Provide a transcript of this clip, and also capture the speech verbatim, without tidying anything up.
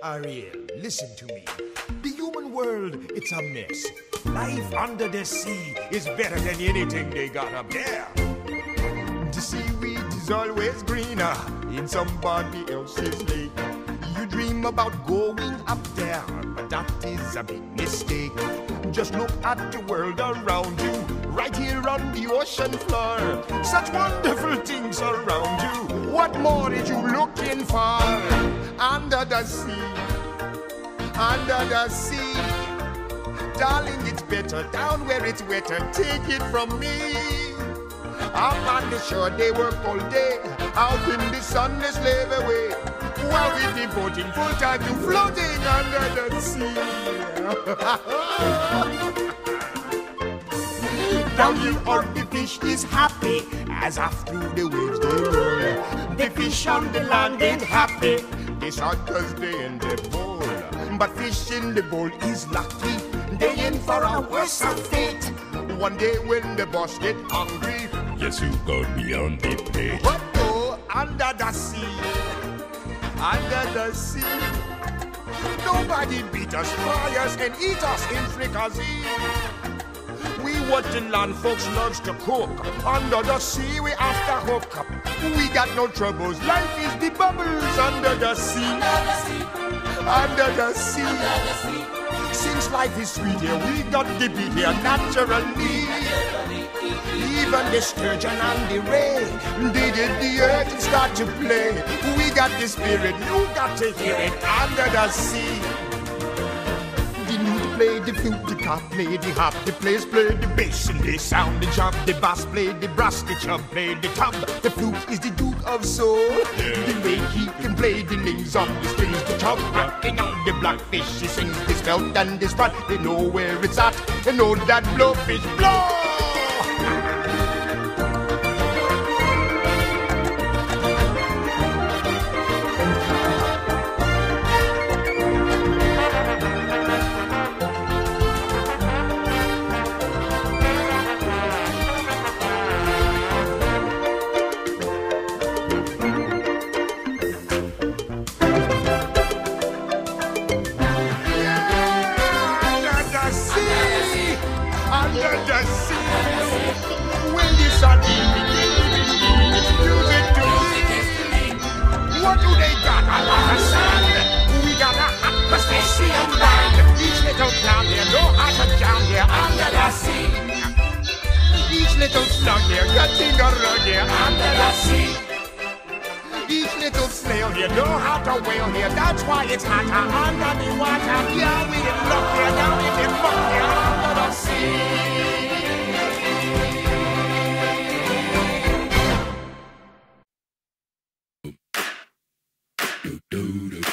Ariel, listen to me. The human world, it's a mess. Life under the sea is better than anything they got up there. The seaweed is always greener in somebody else's lake. You dream about going up there, but that is a big mistake. Just look at the world around you, right here on the ocean floor. Such wonderful things around you. What more are you looking for? Under the sea, under the sea. Darling, it's better down where it's wetter. Take it from me. Up on the shore, they work all day. Out in the sun, they slave away. While we're devoting full time to floating under the sea. Down here, all the fish is happy as after the waves they roll. The fish on the land ain't happy. They shot cause they in the bowl. But fish in the bowl is lucky. They in for a worse fate. One day when the boss get hungry, yes, you got me on the plate. But go under the sea, under the sea. Nobody beat us, fry us, and eat us in fricassee. We what the land folks loves to cook. Under the sea, we after hook up. We got no troubles. Life is the bubbles under the sea. Under the sea. Under the sea. Under the sea. Since life is sweet here, we got to be here naturally. Even the sturgeon and the ray, they did the earth and start to play. We got the spirit, you got to hear it under the sea. The lute play the flute, the cop play the hop, the players play the bass and they sound the job. The bass play the brass, the chub play the tub. The flute is the duke of soul. The way he can play the names on the strings, the chub rocking on the blackfish. He sings this belt and this spot. They know where it's at. They know that blowfish blow. Under the sea, when the sun is music to me. What do they got? A lot of sand. We got a hot crustacean land. Each little clown here know how to drown here under the sea. Each little slug here cutting a rug here under the sea. Each little snail here know how to whale here. That's why it's hotter under the water. Yeah, we in luck here down in the muck here under the sea. Do do do.